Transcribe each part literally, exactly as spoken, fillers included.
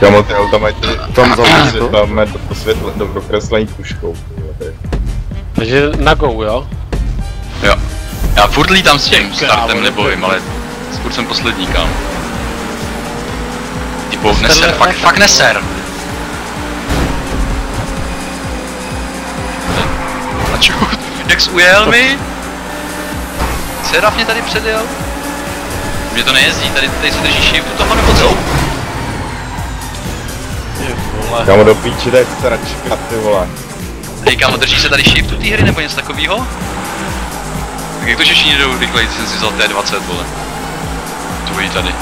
Kamo, ty auta mají tam za to? Máme do posvětle, do dokreslení puškou. Takže na go, jo? Jo. Já furt lítám s tím startem nebojím, ale furt jsem poslední, kam. Typo, neser, fakt, fakt neser. A čo? Jak jsi ujel mi? Seraf mě tady předjel? Mě to nejezdí, tady, tady se drží shift u toho nebo co? Kámo, do píči, dej se račka, ty vole. Hej kámo, drží se tady shift u té hry nebo něco takovýho? Tak jak to, že všichni jdou rychleji, jsem si vzal T dvacet, vole. Tvojí tady.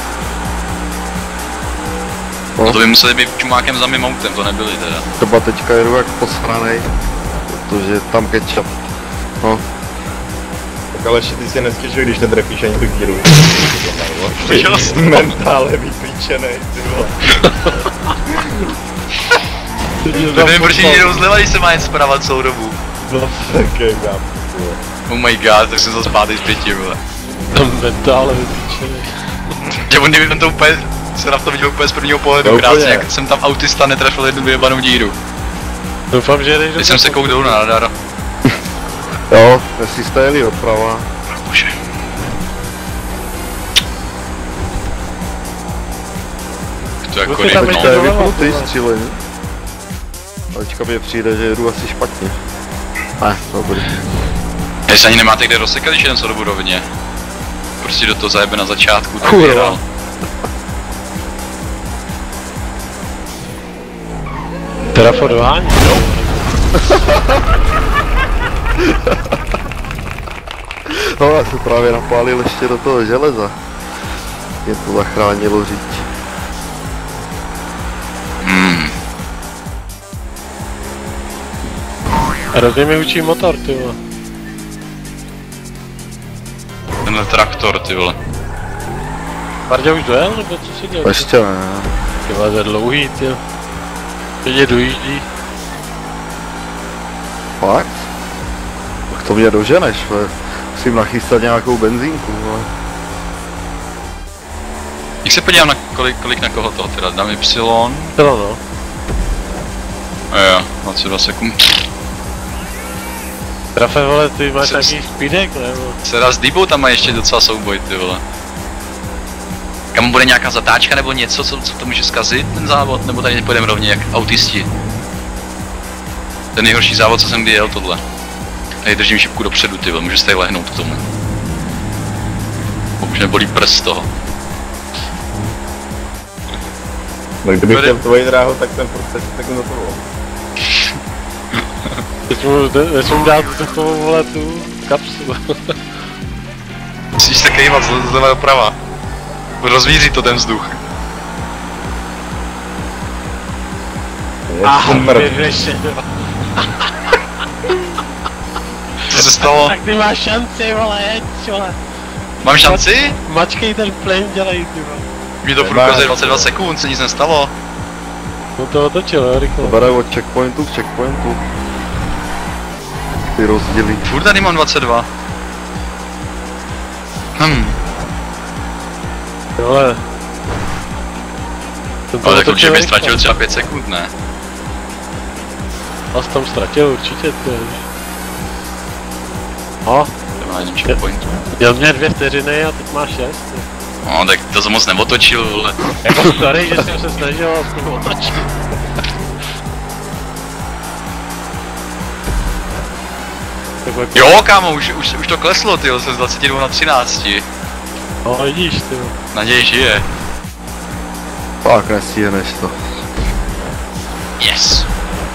No to by museli být čumákem za mým autem, to nebyli teda. Třeba teďka jedu jak posranej, protože tam ketchup. No. Tak ale ještě ty si nestěžuj, když netrefíš ani tu díru. Mentále vypíčenej, ty vole. Nevím, proč mě jdou zleva, když se má jen zprava celou dobu. No tak je, dám. Oh my god, tak jsem zase zpátky zpětí, vole. Tam mentále vypíčenej. Že on kdyby to úplně, se na to viděl úplně z prvního pohledu krásně, jak jsem tam autista netrefil jednu vyjebanou díru. Doufám, že jdeš do... Teď jsem se kouknul na radar. Jo, jestli jste jeli doprava. Bože. To jako Ty tam rybno. To je vypnutý střílení. Teďka mi přijde, že jedu asi špatně. Ne, dobrý. Jestli ani nemáte kde rozsekat, když jeden co do budovně. Prostě do toho zajebe na začátku, tak Kurva. vyhrál. Trafo dohání. No, já se právě napálil ještě do toho železa. Mě to zachránilo říct. Hmm. Hrozně mi učí motor, ty vole. Tenhle traktor, ty vole. Bardě už dojel, nebo co si dělal? Ještě ne. Ty vole, to je dlouhý, ty. Teď dojíždí. Fakt? Tak to mě doženeš, vole. Musím nachystat nějakou benzínku, vole. Jak se podívám na kolik, kolik na koho toho teda, dám Y. No, no. A jo, dvacet dva sekund. Trafe, vole, ty máš Jsem- nějaký špídek, nebo? Sera s Dibou tam má ještě docela souboj, ty vole. Kam bude nějaká zatáčka nebo něco, co, co to může zkazit ten závod, nebo tady nepojdeme rovně jak autisti. Ten nejhorší závod, co jsem kdy jel, tohle. Tady držím šipku dopředu, ty vole, můžu se tady lehnout k tomu. Už nebolí prst z toho. No kdybych Tady- chtěl tvoji dráhu, tak jsem prostě tak na to bylo. Teď mu, teď mu dát do toho, vole, tu kapsulu. Musíš se kejvat z zleva doprava. Rozvíří to ten vzduch. Je smrt. Co se stalo? Tak ty máš šanci, vole, jeď, vole. Mám šanci? Mačkej ten plyn, dělej, ty vole. Mě to furt ukazuje dvacet dva sekund, se nic nestalo. No to otočil, jo, rychle. To bere od checkpointu k checkpointu. Ty rozdíly. Furt tady mám dvacet dva. Hm. Vole. Ten to Ale tak určitě otočil by rychle. ztratil třeba pět sekund, ne? Has tam ztratil určitě, ty. No, To má jedním checkpointu. měl mě dvě vteřiny a teď má šest. ty. No, tak to jsem moc neotočil, vole. Jako sorry, že jsem se snažil aspoň otočit. Takhle jako- Jo, kámo, už, už, už to kleslo, tyjo, se z dvacet dva na třináct. No vidíš, ty. Naději žije. Tak nestíhneš to. Yes.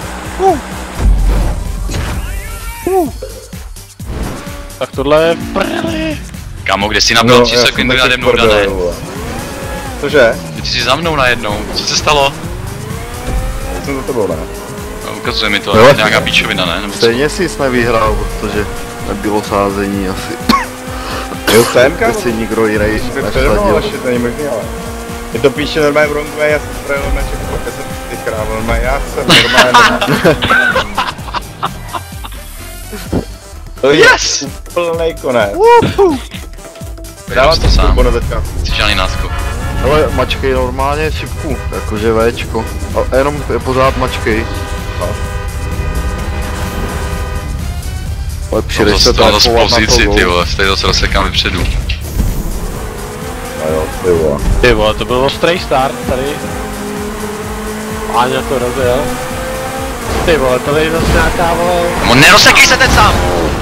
Tak tohle je v prdeli. Kámo, kde jsi nabil tři sekundy nade mnou, Dané? Cože? Ty jsi za mnou najednou, co se stalo? Já jsem za tebou, ne? No, ukazuje mi to, Jo. nějaká píčovina, ne? Nebo co? Stejně jsi jsi nevyhrál, protože nebylo sázení asi. Jo, jsem, kámo. Jestli nikdo jiný Ještě přede mnou, ale nesadil. ještě to není možný, ale. Je to píše normálně v Rongway, já jsem projel na čeku, já jsem ty krávo, normálně, já jsem normálně. To je Yes! úplnej konec. Vydám Dávám to to sám, turbo na začátku. jsi žádný náskok. Ale mačkej normálně šipku, jakože Včko. A jenom je pořád mačkej. No. Ale No přijdeš to se to z trefovat na pozici, to ty vole, tady to se rozsekám vypředu. No jo, ty vole. Ty vole, to byl ostrý start tady. Áňa to rozjel. Ty vole, to je zase nějaká vole. No nerozsekej se teď sám!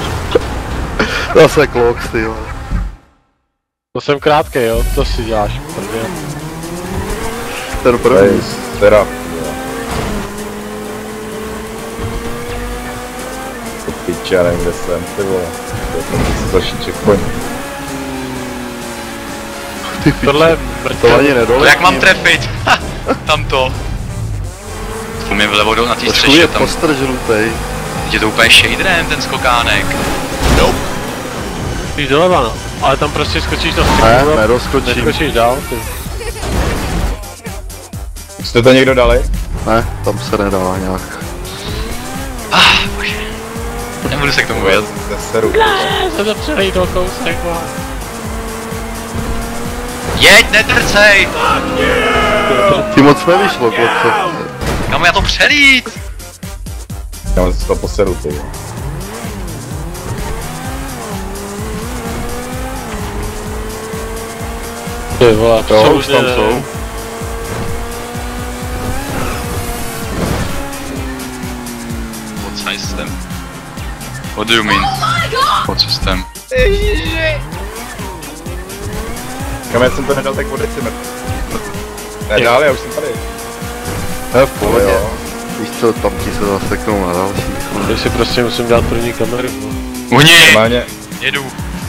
Zase kloks, ty vole. To jsem krátký, jo, to si děláš, prdě. Ten Tady první. serap, jo. To piče, já nevím, kde jsem, ty vole. To je to strašný checkpoint. Ty piči. Tohle je To ani mrtvý. nedoletím. Jak mám trefit? Tam to. Tu mě vlevo do- na té Trošku střeše, je tam postr žlutej. je to úplně shaderem ten skokánek. Jsi doleva, no. Ale tam prostě skočíš na Ne, střechu, nedoskočím. neskočíš dál, ty. Jste to někdo dali? Ne, tam se nedá nějak. Ah, bože. Nebudu se k tomu vyjad. Neseru. Jsem to přelejt kousek, vole. Jeď, netrcej! Ti moc nevyšlo, klopce. Kam já to přelít? Já mám se to poseru, ty vole. Ty vole, to Jo, jsou už tam ne- jsou. Pod system. What do you mean? Pod system. Kam já jsem to nedal, tak o decimetr. Ne, dál, já už jsem tady. Ne, v pohodě. Jo. Víš co, tam ti se zaseknou na další. Já si prostě musím dát první kameru, no. Uhni! Normálně. Jedu.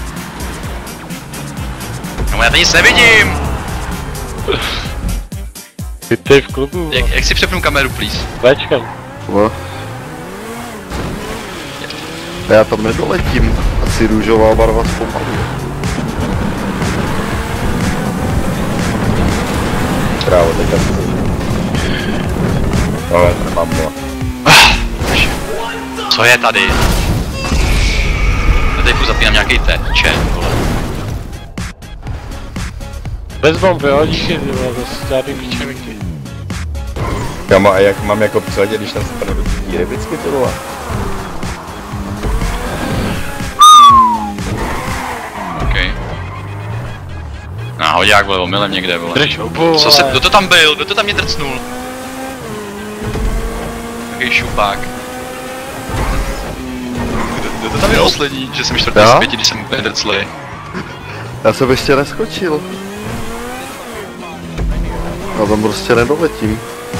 No já tady nic nevidím! Ty ty v klubu, Jak, jak si přepnu kameru, please? Včkem. No. Já tam nedoletím. Asi růžová barva zpomaluje. Krávo, teďka si to. Ale nemám to. Co je tady? Já tady furt zapínám nějaký teče, vole. Bez bomb, jo, díky, ty vole, zase žádný píčeviky. Kamo, a jak mám jako přiletět, když tam se to do té díry vždycky, ty vole? OK. Náhodák, vole, omylem někde, vole. Drž hubu, Co se, vole. kdo to tam byl? Kdo to tam mě drcnul? Jaký šupák. Kdo, kdo to tam je poslední? Že jsem čtvrtý Já? z pěti, když jsem úplně drclej. Já jsem ještě neskočil. Já tam prostě nedoletím.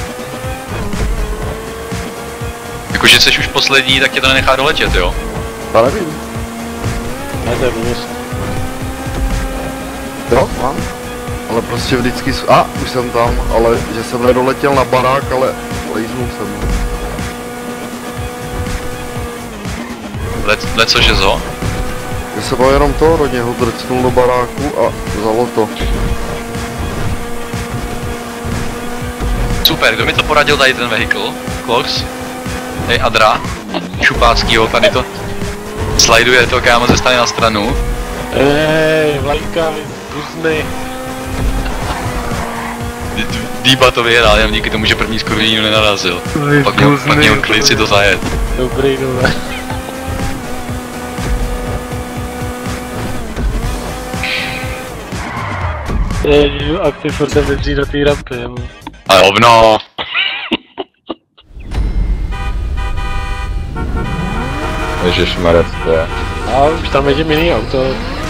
Jakože jsi už poslední, tak tě to nenechá doletět, jo? Já nevím. Ne, to je minus. Jo, mám. Ale prostě vždycky... s- A, už jsem tam, ale že jsem nedoletěl na barák, ale lejznul jsem. Let, let cože zo? Že jsem byl jenom to, do něho drcnul do baráku a vzalo to. Super, kdo mi to poradil tady ten vehicle? Klox? Hej, Adra? Šupáckýho, tady to slajduje to, kámo, ze strany na stranu. Ej, vlajka, buzny. D- d- Dýba to vyhrál, jenom díky tomu, že první z kurvínu nenarazil. Pak měl, pak měl klid si to zajet. Dobrý, dobré. Ježiš, aktiv furt jsem benzín do té rampy, jo. Ale hovno! Ježišmarja, co to je? A už tam vidím jiný auto.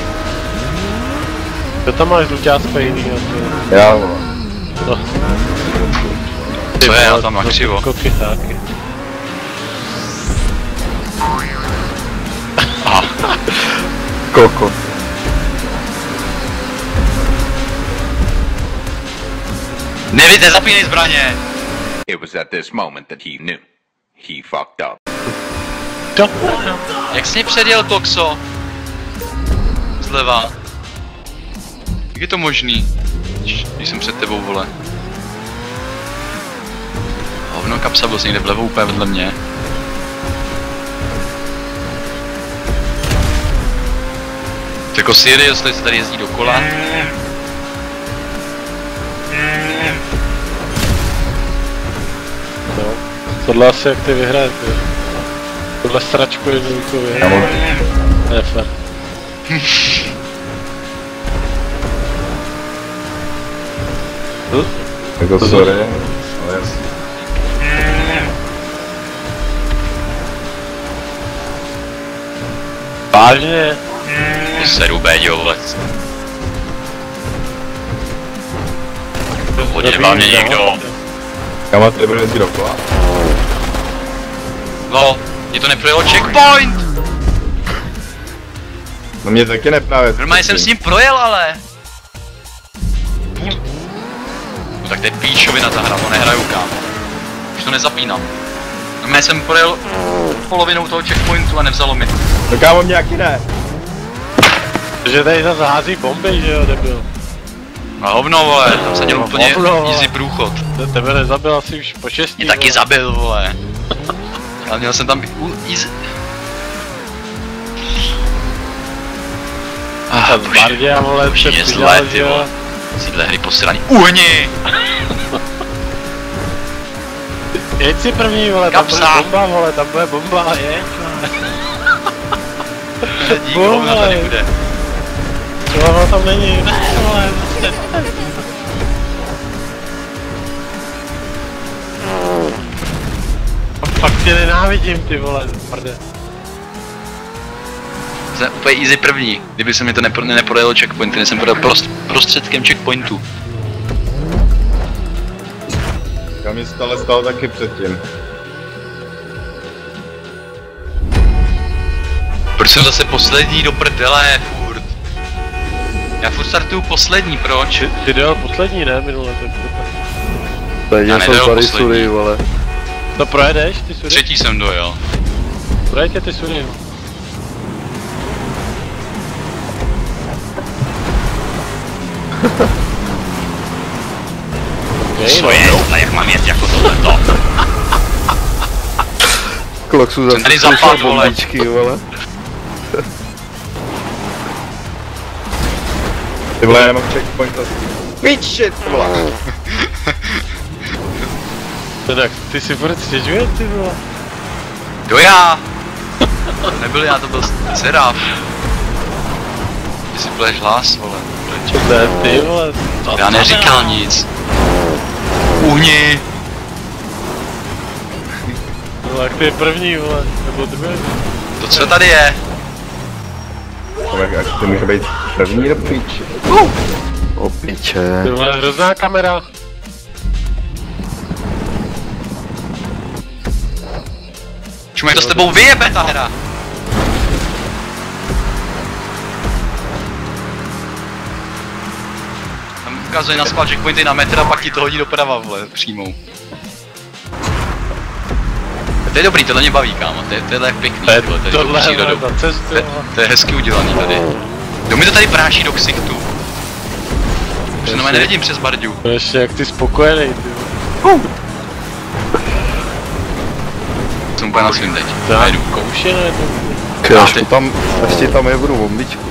To tam máš žluťácka jiný auto. Já, vole. No. Co je, já tam mám křivo. Koky taky. Aha, Koko. nevid, nezapínej zbraně! It was at this moment that he knew. He fucked up. To? Jak jsi mě předjel, Toxo? Zleva. Jak je to možný? Když, když jsem před tebou, vole. Hovno, kapsa byl jsi někde vlevo úplně vedle mě. Jako serious, tady se tady jezdí dokola. Tohle asi jak ty vyhrajete. Tohle sračku jednoduchou vyhrajete. Ne, fér. Jako sorry, ale jasně. Vážně? Seru Béďo, vole. Podívá mě někdo. Kama, tady bude jezdit dokola. No, mě to neprojelo checkpoint! No mě taky neprávě. Normálně jsem s ním projel, ale. No tak to je píčovina ta hra, to nehraju kámo. Už to nezapínám. Normálně jsem projel polovinou toho checkpointu a nevzalo mi. No kámo, nějaký ne. Že tady zase hází bomby, že jo, debil. A hovno vole, tam se děl No, úplně hovno, vole. easy průchod. Tebe nezabil asi už po šestí. Mě taky zabil vole. Ale měl jsem tam u easy. Ah, A z Bardě a vole, už se mě přidal, zlé, ty že vole. jo. Z téhle hry posraní. Uhni! Jeď si první, vole, tam bude Kapsa. bomba, vole, tam bude bomba, jeď, vole. Dík, hovna tady bude. Třeba ono tam není, ne, vole, prostě. A fakt tě nenávidím, ty vole, prdě. Jsem úplně easy první, kdyby se mi to nepro, neprodalo checkpointy, nejsem prodal prost, prostředkem checkpointu. Já mi se tohle stalo taky předtím. Proč jsem zase poslední do prdele, furt? Já furt startuju poslední, proč? Ty, ty dojel poslední, ne, minule, tak to tak. Tady Já jsem nedojel tady poslední. sury, vole. To projedeš, ty sury? Třetí jsem dojel. Projeďte ty sury. Co je? A jak mám jet jako tohleto? Kloksu zase tady slyšel zapad, vole. bombičky, vole. Ty vole, já nemám checkpoint asi. Pičit, vole. Tak ty si furt stěžuje, ty vole. Kdo já? To nebyl já, to byl Seraf. Ty si pleš hlas, vole. To je ty, vole. Já neříkal nic. Uhni! No tak ty je první, vole, nebo druhý. To co tady je? To jak, jak ty může být první do piči. O piče. Ty vole, hrozná kamera. Čum, jak to s tebou vyjebe ta hra? Tam ukazuje na spát checkpointy na metr a pak ti to hodí doprava, vole, přímou. To je dobrý, tohle mě baví, kámo, to je, tohle je pěkný, To je vole, to je tohle, dobrý vole, přírodu. za cestu, To, je- vole. to je hezky udělaný tady. Kdo mi to tady práší do ksichtu? Že normálně nevidím přes barďu. Ještě jak ty spokojený, ty vole. Jsem úplně na svým teď. Tak, Jedu. kouši, ne, Až ty- to tam, ještě tam je budu bombičku.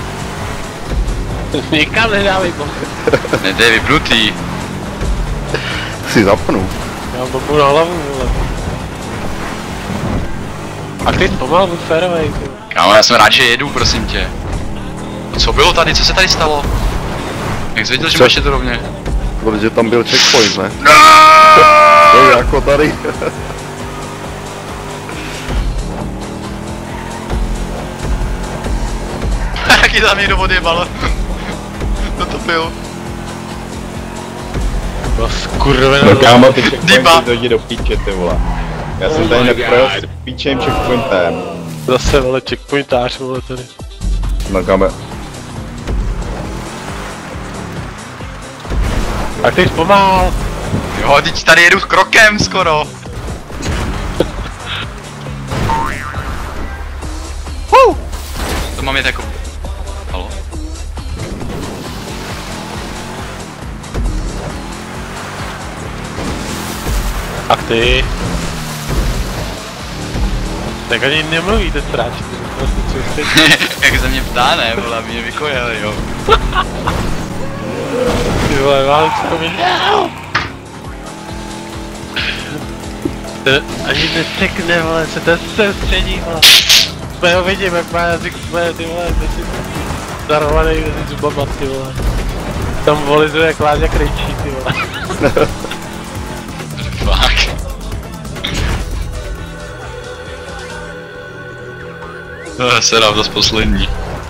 to nikam nedávej bomby. Ne, to je vypnutý. Si zapnu. Já mám bombu na hlavu, vole. A ty pomal, buď férovej, ty vole. Kámo, já jsem rád, že jedu, prosím tě. A co bylo tady? Co se tady stalo? Jak jsi věděl, že Co? máš to rovně? Protože tam byl checkpoint, ne? To je jako tady. Jaký tam někdo odjebal? Kdo to byl? No skurvená. No kámo, ty Diba. checkpointy hodí do piče, ty vole. Já jsem tady neprojel s píčem checkpointem. Zase, vole, checkpointář, vole, tady. No kámo. A ty zpomal. Jo, teď tady jedu krokem skoro. Huh. To mám jet jako... Halo? A ty? Tak ani nemluví ten stráč, ty prostě co chceš. Jak se mě ptá, ne, vole, mě vykojeli, jo. Ty vole, mám co to mi... To ani netekne, vole, se ten středí, vole. Úplně ho vidím, jak má jazyk úplně, ty vole, mezi darovaný mezi zubama, ty vole. Tam volizuje jak Láďa Krejčí, ty vole. Fuck. No, se dám zase poslední.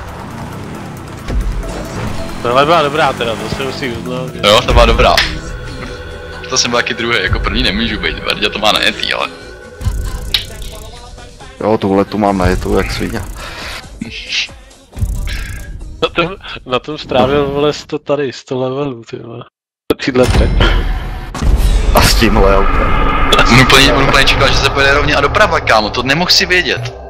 Tohle byla dobrá teda, to se musí uznat. Jo, to byla dobrá. To jsem byl taky druhý, jako první nemůžu být, Verďa to má najetý, ale... Jo, tuhle tu mám najetou jak svině. Na tom, na tom strávil, vole, sto tady, sto levelů, ty vole. Tyhle trať. A s tímhle autem. On úplně, on úplně čekal, že se pojede rovně a doprava, kámo, to nemohl si vědět.